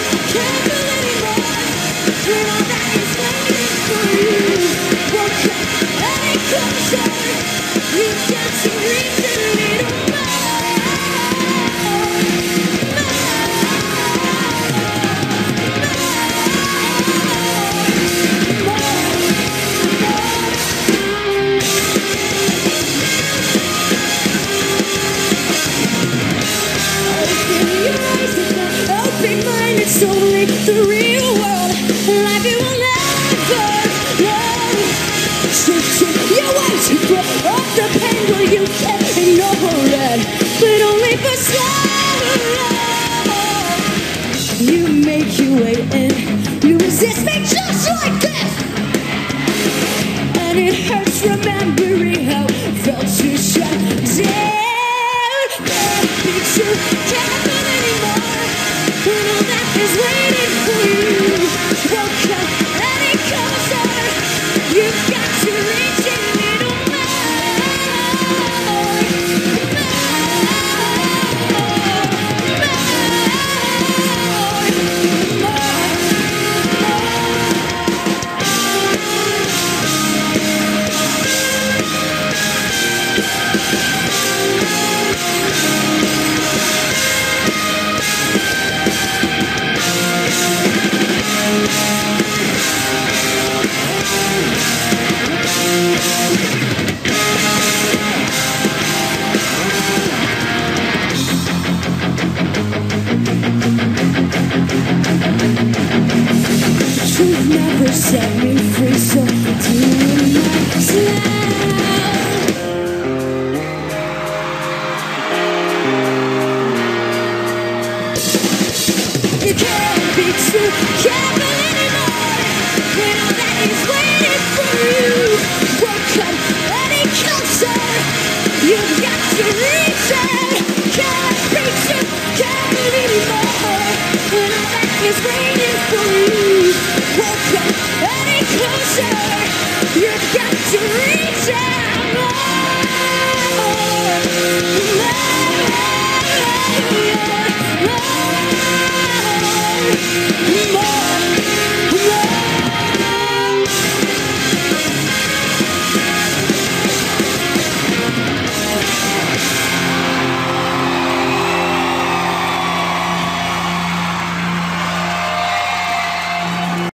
can't feel anymore. When all that is waiting for you. Woke up any closer. You've got to reach a little more. It's only the real world, like it will never know. Shifting your way to throw off the pain, well you can ignore it, but only for slow. You make your way in, you resist me just like this, and it hurts remembering how it felt to shut down. Can't be true, can't feel anymore. When all that is waiting for you. Woke up any closer. You've got to reach a little You've never set me free, so do it myself. You can't be true, can't feel anymore. When all that is waiting for you. Woke up any closer. You've got to reach out. Can't be true, can't feel anymore. When all that is waiting for you. Woke up any closer. You've got to reach out more.